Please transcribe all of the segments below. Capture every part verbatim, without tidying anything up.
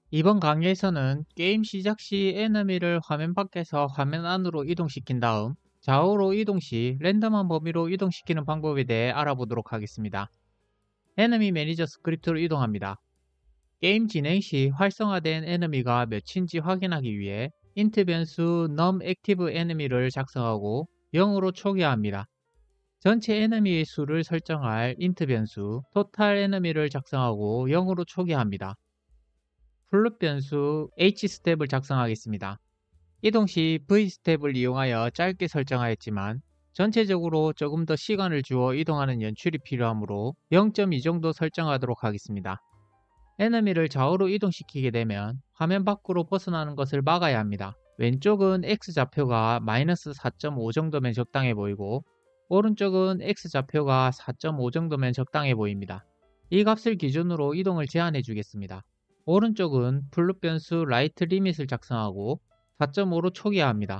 이번 강의에서는 게임 시작 시 에너미를 화면 밖에서 화면 안으로 이동시킨 다음 좌우로 이동 시 랜덤한 범위로 이동시키는 방법에 대해 알아보도록 하겠습니다. 에너미 매니저 스크립트로 이동합니다. 게임 진행 시 활성화된 에너미가 몇인지 확인하기 위해 int 변수 numActive enemy를 작성하고 영으로 초기화합니다. 전체 에너미의 수를 설정할 int 변수 total enemy를 작성하고 영으로 초기화합니다. 플룻 변수 hstep을 작성하겠습니다. 이동 시 vstep을 이용하여 짧게 설정하였지만 전체적으로 조금 더 시간을 주어 이동하는 연출이 필요하므로 영 점 이 정도 설정하도록 하겠습니다. 에너미를 좌우로 이동시키게 되면 화면 밖으로 벗어나는 것을 막아야 합니다. 왼쪽은 X좌표가 마이너스 사 점 오 정도면 적당해 보이고 오른쪽은 X좌표가 사 점 오 정도면 적당해 보입니다. 이 값을 기준으로 이동을 제한해 주겠습니다. 오른쪽은 플룻 변수 라이트 리밋을 작성하고 사 점 오로 초기화합니다.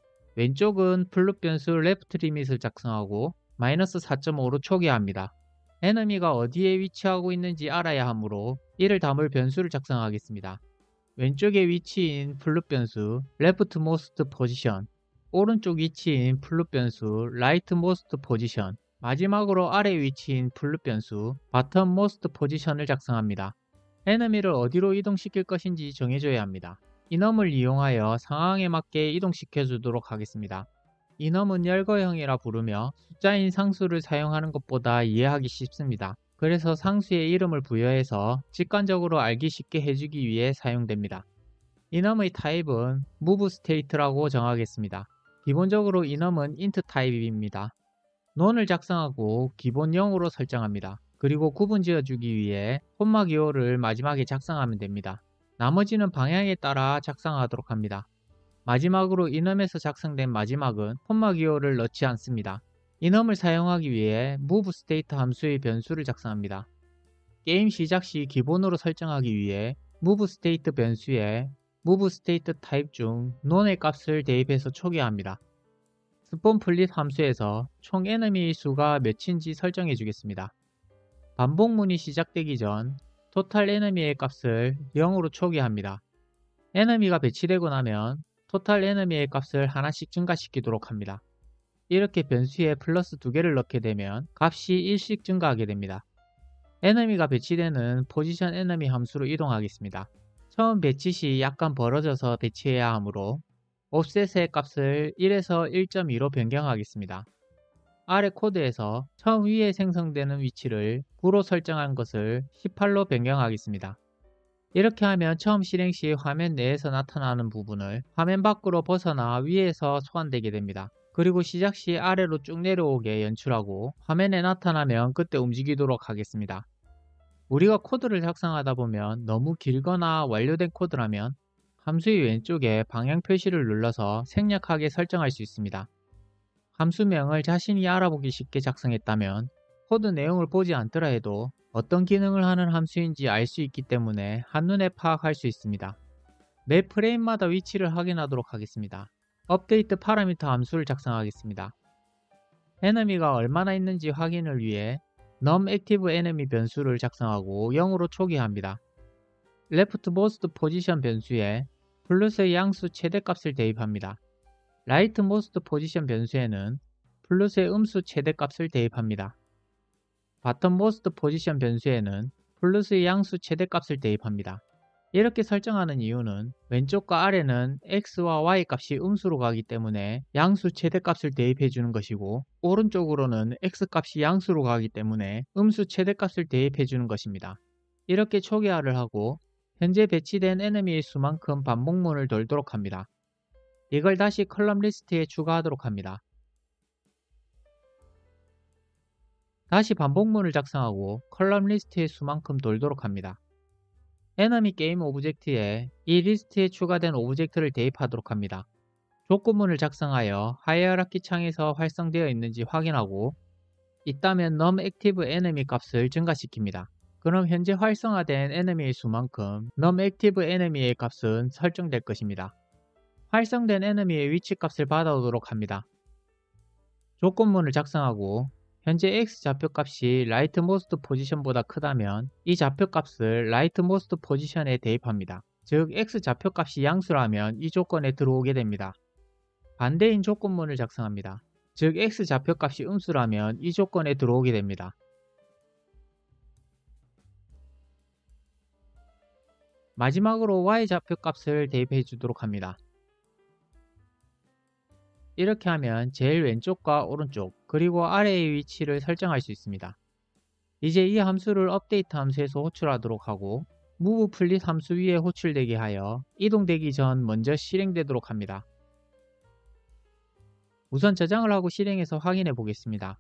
왼쪽은 플룻 변수 레프트 리밋을 작성하고 마이너스 사 점 오로 초기화합니다. 에너미가 어디에 위치하고 있는지 알아야 하므로 이를 담을 변수를 작성하겠습니다. 왼쪽의 위치인 플룻 변수 leftmost position, 오른쪽 위치인 플룻 변수 rightmost position, 마지막으로 아래 위치인 플룻 변수 bottommost position을 작성합니다. 에너미를 어디로 이동시킬 것인지 정해줘야 합니다. 이넘을 이용하여 상황에 맞게 이동시켜 주도록 하겠습니다. 이넘은 열거형이라 부르며 숫자인 상수를 사용하는 것보다 이해하기 쉽습니다. 그래서 상수의 이름을 부여해서 직관적으로 알기 쉽게 해주기 위해 사용됩니다. 이넘의 타입은 move state라고 정하겠습니다. 기본적으로 이넘은 int 타입입니다. non을 작성하고 기본 영으로 설정합니다. 그리고 구분 지어주기 위해 콤마 기호를 마지막에 작성하면 됩니다. 나머지는 방향에 따라 작성하도록 합니다. 마지막으로 이넘에서 작성된 마지막은 콤마 기호를 넣지 않습니다. 이넘을 사용하기 위해 move state 함수의 변수를 작성합니다. 게임 시작 시 기본으로 설정하기 위해 move state 변수에 move state 타입 중 non의 값을 대입해서 초기화합니다. spawnFlit 함수에서 총 에너미의 수가 몇인지 설정해 주겠습니다. 반복문이 시작되기 전 total enemy의 값을 영으로 초기화합니다. 에너미가 배치되고 나면 total enemy의 값을 하나씩 증가시키도록 합니다. 이렇게 변수에 플러스 두 개를 넣게 되면 값이 일씩 증가하게 됩니다. 에너미가 배치되는 position enemy 함수로 이동하겠습니다. 처음 배치 시 약간 벌어져서 배치해야 하므로 offset의 값을 일에서 일 점 이로 변경하겠습니다. 아래 코드에서 처음 위에 생성되는 위치를 구로 설정한 것을 십팔로 변경하겠습니다. 이렇게 하면 처음 실행 시 화면 내에서 나타나는 부분을 화면 밖으로 벗어나 위에서 소환되게 됩니다. 그리고 시작 시 아래로 쭉 내려오게 연출하고 화면에 나타나면 그때 움직이도록 하겠습니다. 우리가 코드를 작성하다 보면 너무 길거나 완료된 코드라면 함수의 왼쪽에 방향 표시를 눌러서 생략하게 설정할 수 있습니다. 함수명을 자신이 알아보기 쉽게 작성했다면 코드 내용을 보지 않더라 해도 어떤 기능을 하는 함수인지 알 수 있기 때문에 한눈에 파악할 수 있습니다. 매 프레임마다 위치를 확인하도록 하겠습니다. 업데이트 파라미터 함수를 작성하겠습니다. 에너미가 얼마나 있는지 확인을 위해 numActiveEnemy 변수를 작성하고 영으로 초기화합니다. leftmost position 변수에 플러스의 양수 최대값을 대입합니다. rightmost position 변수에는 플러스의 음수 최대값을 대입합니다. bottommost position 변수에는 플러스의 양수 최대값을 대입합니다. 이렇게 설정하는 이유는 왼쪽과 아래는 x와 y 값이 음수로 가기 때문에 양수 최대값을 대입해 주는 것이고 오른쪽으로는 x 값이 양수로 가기 때문에 음수 최대값을 대입해 주는 것입니다. 이렇게 초기화를 하고 현재 배치된 에너미의 수만큼 반복문을 돌도록 합니다. 이걸 다시 컬럼 리스트에 추가하도록 합니다. 다시 반복문을 작성하고 컬럼 리스트의 수만큼 돌도록 합니다. 에너미 게임 오브젝트에 이 리스트에 추가된 오브젝트를 대입하도록 합니다. 조건문을 작성하여 하이어라키 창에서 활성되어 있는지 확인하고 있다면 numActiveEnemy 값을 증가시킵니다. 그럼 현재 활성화된 에너미의 수만큼 numActiveEnemy의 값은 설정될 것입니다. 활성된 에너미의 위치 값을 받아오도록 합니다. 조건문을 작성하고 현재 x 좌표값이 rightmost position보다 크다면 이 좌표값을 rightmost position에 대입합니다. 즉 x 좌표값이 양수라면 이 조건에 들어오게 됩니다. 반대인 조건문을 작성합니다. 즉 x 좌표값이 음수라면 이 조건에 들어오게 됩니다. 마지막으로 y 좌표값을 대입해 주도록 합니다. 이렇게 하면 제일 왼쪽과 오른쪽 그리고 아래의 위치를 설정할 수 있습니다. 이제 이 함수를 업데이트 함수에서 호출하도록 하고 moveFlit 함수 위에 호출되게 하여 이동되기 전 먼저 실행되도록 합니다. 우선 저장을 하고 실행해서 확인해 보겠습니다.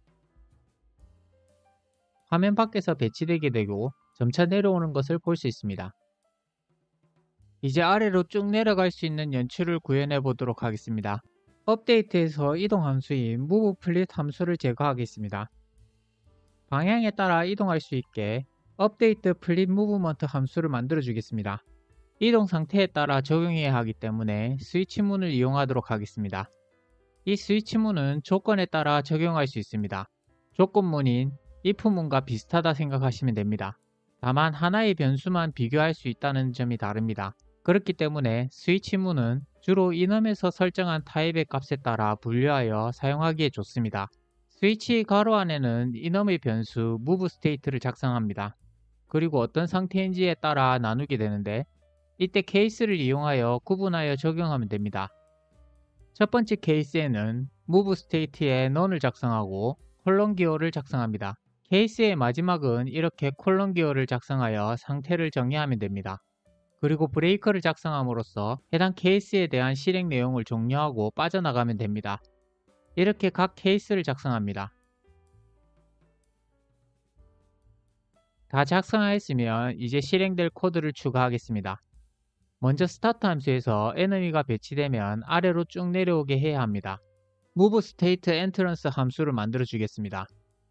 화면 밖에서 배치되게 되고 점차 내려오는 것을 볼 수 있습니다. 이제 아래로 쭉 내려갈 수 있는 연출을 구현해 보도록 하겠습니다. 업데이트에서 이동 함수인 moveFlit 함수를 제거하겠습니다. 방향에 따라 이동할 수 있게 업데이트 플릿 무브먼트 함수를 만들어 주겠습니다. 이동 상태에 따라 적용해야 하기 때문에 스위치문을 이용하도록 하겠습니다. 이 스위치문은 조건에 따라 적용할 수 있습니다. 조건문인 if문과 비슷하다 생각하시면 됩니다. 다만 하나의 변수만 비교할 수 있다는 점이 다릅니다. 그렇기 때문에 스위치문은 주로 이넘에서 설정한 타입의 값에 따라 분류하여 사용하기에 좋습니다. 스위치 가로 안에는 이넘의 변수 moveState를 작성합니다. 그리고 어떤 상태인지에 따라 나누게 되는데 이때 케이스를 이용하여 구분하여 적용하면 됩니다. 첫 번째 케이스에는 moveState에 none을 작성하고 콜론 기호를 작성합니다. 케이스의 마지막은 이렇게 콜론 기호를 작성하여 상태를 정의하면 됩니다. 그리고 브레이커를 작성함으로써 해당 케이스에 대한 실행 내용을 종료하고 빠져나가면 됩니다. 이렇게 각 케이스를 작성합니다. 다 작성하였으면 이제 실행될 코드를 추가하겠습니다. 먼저 스타트 함수에서 enemy가 배치되면 아래로 쭉 내려오게 해야 합니다. moveStateEntrance 함수를 만들어 주겠습니다.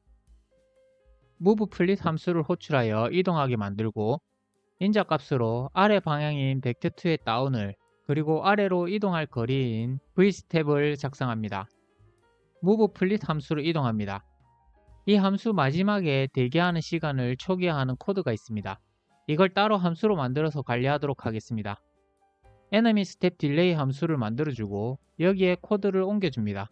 moveFlit 함수를 호출하여 이동하게 만들고 인자값으로 아래 방향인 벡터 이의 다운을 그리고 아래로 이동할 거리인 vStep을 작성합니다. moveFlit 함수로 이동합니다. 이 함수 마지막에 대기하는 시간을 초기화하는 코드가 있습니다. 이걸 따로 함수로 만들어서 관리하도록 하겠습니다. enemyStepDelay 함수를 만들어주고 여기에 코드를 옮겨줍니다.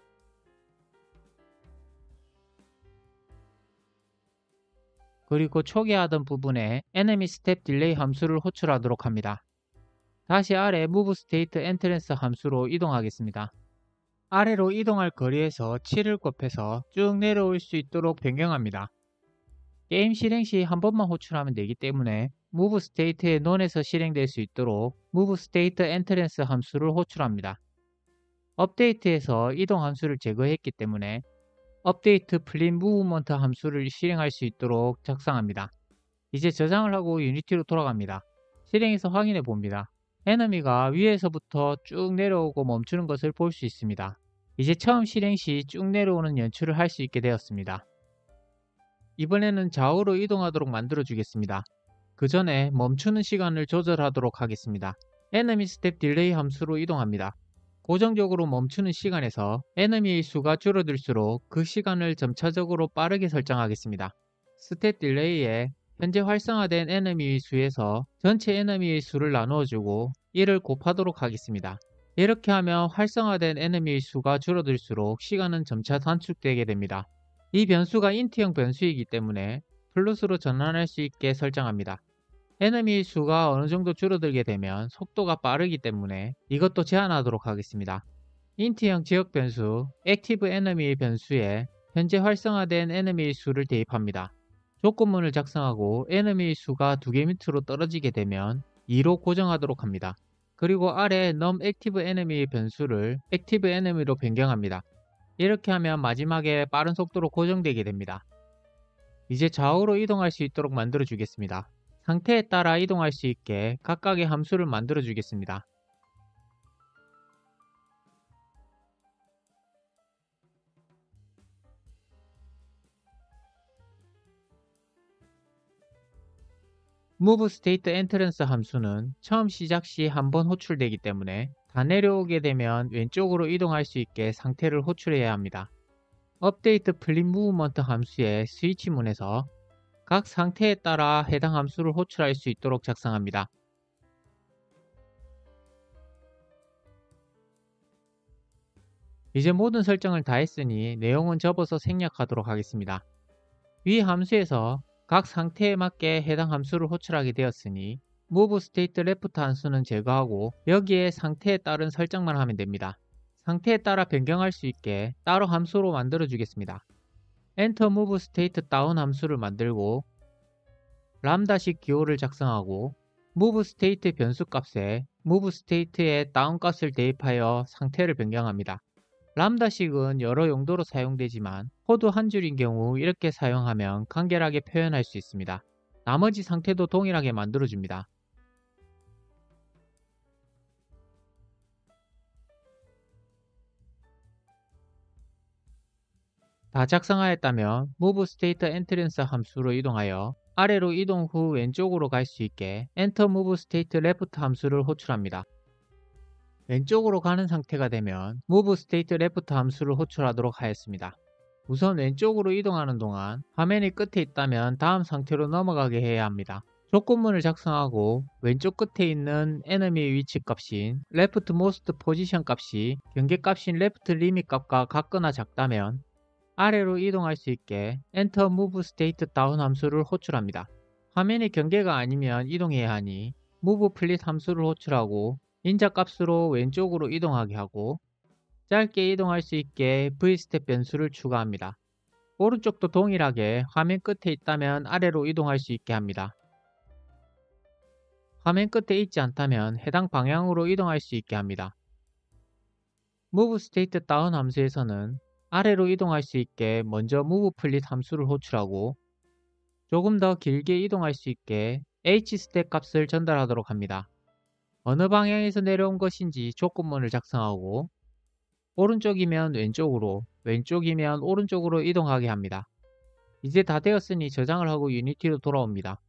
그리고 초기화하던 부분에 enemyStepDelay 함수를 호출하도록 합니다. 다시 아래 moveStateEntrance 함수로 이동하겠습니다. 아래로 이동할 거리에서 칠을 곱해서 쭉 내려올 수 있도록 변경합니다. 게임 실행 시 한 번만 호출하면 되기 때문에 moveState의 none에서 실행될 수 있도록 moveStateEntrance 함수를 호출합니다. 업데이트에서 이동 함수를 제거했기 때문에 업데이트 플릿 무브먼트 함수를 실행할 수 있도록 작성합니다. 이제 저장을 하고 유니티로 돌아갑니다. 실행해서 확인해 봅니다. enemy가 위에서부터 쭉 내려오고 멈추는 것을 볼 수 있습니다. 이제 처음 실행 시 쭉 내려오는 연출을 할 수 있게 되었습니다. 이번에는 좌우로 이동하도록 만들어 주겠습니다. 그 전에 멈추는 시간을 조절하도록 하겠습니다. enemyStepDelay 함수로 이동합니다. 고정적으로 멈추는 시간에서 enemy의 수가 줄어들수록 그 시간을 점차적으로 빠르게 설정하겠습니다. StepDelay에 현재 활성화된 enemy의 수에서 전체 enemy의 수를 나누어주고 이를 곱하도록 하겠습니다. 이렇게 하면 활성화된 enemy의 수가 줄어들수록 시간은 점차 단축되게 됩니다. 이 변수가 인트형 변수이기 때문에 플러스로 전환할 수 있게 설정합니다. enemy의 수가 어느 정도 줄어들게 되면 속도가 빠르기 때문에 이것도 제한하도록 하겠습니다. 인트형 지역 변수 ActiveEnemy 변수에 현재 활성화된 enemy의 수를 대입합니다. 조건문을 작성하고 enemy의 수가 두 개 밑으로 떨어지게 되면 이로 고정하도록 합니다. 그리고 아래 numActiveEnemy 변수를 ActiveEnemy로 변경합니다. 이렇게 하면 마지막에 빠른 속도로 고정되게 됩니다. 이제 좌우로 이동할 수 있도록 만들어 주겠습니다. 상태에 따라 이동할 수 있게 각각의 함수를 만들어 주겠습니다. moveStateEntrance 함수는 처음 시작 시 한 번 호출되기 때문에 다 내려오게 되면 왼쪽으로 이동할 수 있게 상태를 호출해야 합니다. 업데이트 플릿 무브먼트 함수의 스위치문에서 각 상태에 따라 해당 함수를 호출할 수 있도록 작성합니다. 이제 모든 설정을 다 했으니 내용은 접어서 생략하도록 하겠습니다. 위 함수에서 각 상태에 맞게 해당 함수를 호출하게 되었으니 move state left 함수는 제거하고 여기에 상태에 따른 설정만 하면 됩니다. 상태에 따라 변경할 수 있게 따로 함수로 만들어 주겠습니다. enter move state down 함수를 만들고 람다식 기호를 작성하고 move state 변수 값에 move state의 다운 값을 대입하여 상태를 변경합니다. 람다식은 여러 용도로 사용되지만 코드 한 줄인 경우 이렇게 사용하면 간결하게 표현할 수 있습니다. 나머지 상태도 동일하게 만들어줍니다. 다 작성하였다면 move state entrance 함수로 이동하여 아래로 이동 후 왼쪽으로 갈 수 있게 enter move state left 함수를 호출합니다. 왼쪽으로 가는 상태가 되면 move state left 함수를 호출하도록 하였습니다. 우선 왼쪽으로 이동하는 동안 화면이 끝에 있다면 다음 상태로 넘어가게 해야 합니다. 조건문을 작성하고 왼쪽 끝에 있는 enemy 위치 값인 leftmost position 값이 경계 값인 left limit 값과 같거나 작다면 아래로 이동할 수 있게 enter move state down 함수를 호출합니다. 화면이 경계가 아니면 이동해야 하니 move flit 함수를 호출하고 인자 값으로 왼쪽으로 이동하게 하고 짧게 이동할 수 있게 vstep 변수를 추가합니다. 오른쪽도 동일하게 화면 끝에 있다면 아래로 이동할 수 있게 합니다. 화면 끝에 있지 않다면 해당 방향으로 이동할 수 있게 합니다. move state down 함수에서는 아래로 이동할 수 있게 먼저 move flit 함수를 호출하고 조금 더 길게 이동할 수 있게 hstep 값을 전달하도록 합니다. 어느 방향에서 내려온 것인지 조건문을 작성하고 오른쪽이면 왼쪽으로, 왼쪽이면 오른쪽으로 이동하게 합니다. 이제 다 되었으니 저장을 하고 유니티로 돌아옵니다.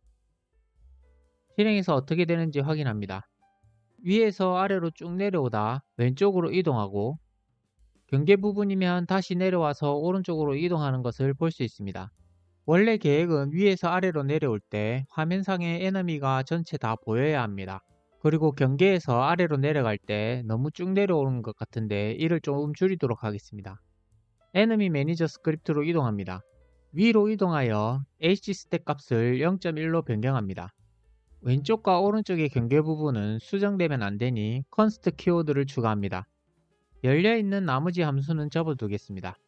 실행해서 어떻게 되는지 확인합니다. 위에서 아래로 쭉 내려오다 왼쪽으로 이동하고 경계 부분이면 다시 내려와서 오른쪽으로 이동하는 것을 볼 수 있습니다. 원래 계획은 위에서 아래로 내려올 때 화면상의 에너미가 전체 다 보여야 합니다. 그리고 경계에서 아래로 내려갈 때 너무 쭉 내려오는 것 같은데 이를 조금 줄이도록 하겠습니다. 에너미 매니저 스크립트로 이동합니다. 위로 이동하여 hstep 값을 영 점 일로 변경합니다. 왼쪽과 오른쪽의 경계 부분은 수정되면 안되니 const 키워드를 추가합니다. 열려있는 나머지 함수는 접어두겠습니다.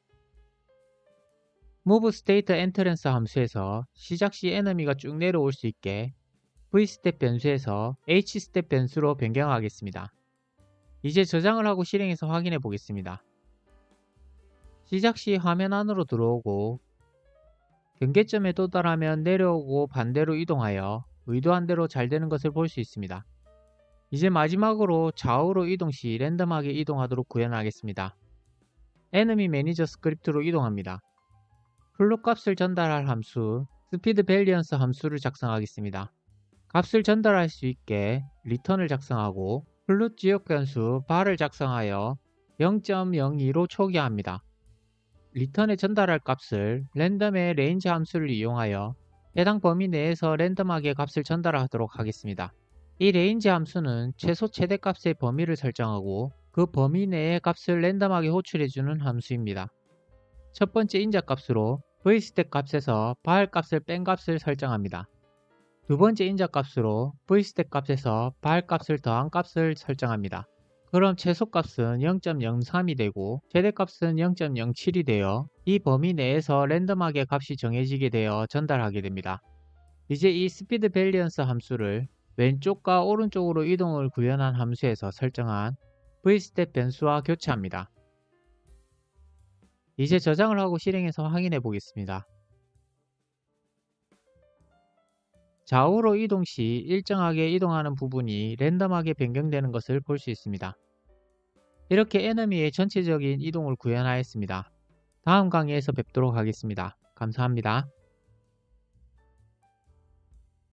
move state entrance 함수에서 시작 시 에너미가 쭉 내려올 수 있게 vstep 변수에서 hstep 변수로 변경하겠습니다. 이제 저장을 하고 실행해서 확인해 보겠습니다. 시작 시 화면 안으로 들어오고 경계점에 도달하면 내려오고 반대로 이동하여 의도한 대로 잘 되는 것을 볼 수 있습니다. 이제 마지막으로 좌우로 이동 시 랜덤하게 이동하도록 구현하겠습니다. enemy 매니저 스크립트로 이동합니다. 플루 값을 전달할 함수 speed variance 함수를 작성하겠습니다. 값을 전달할 수 있게 return을 작성하고 플룻 지역 변수 bar을 작성하여 영 점 영이로 초기화합니다. return에 전달할 값을 랜덤의 range 함수를 이용하여 해당 범위 내에서 랜덤하게 값을 전달하도록 하겠습니다. 이 range 함수는 최소 최대 값의 범위를 설정하고 그 범위 내의 값을 랜덤하게 호출해주는 함수입니다. 첫 번째 인자 값으로 vstep 값에서 bar 값을 뺀 값을 설정합니다. 두 번째 인자 값으로 vstep 값에서 bar 값을 더한 값을 설정합니다. 그럼 최소 값은 영 점 영삼이 되고 최대 값은 영 점 영칠이 되어 이 범위 내에서 랜덤하게 값이 정해지게 되어 전달하게 됩니다. 이제 이 speed variance 함수를 왼쪽과 오른쪽으로 이동을 구현한 함수에서 설정한 vstep 변수와 교체합니다. 이제 저장을 하고 실행해서 확인해 보겠습니다. 좌우로 이동 시 일정하게 이동하는 부분이 랜덤하게 변경되는 것을 볼 수 있습니다. 이렇게 에너미의 전체적인 이동을 구현하였습니다. 다음 강의에서 뵙도록 하겠습니다. 감사합니다.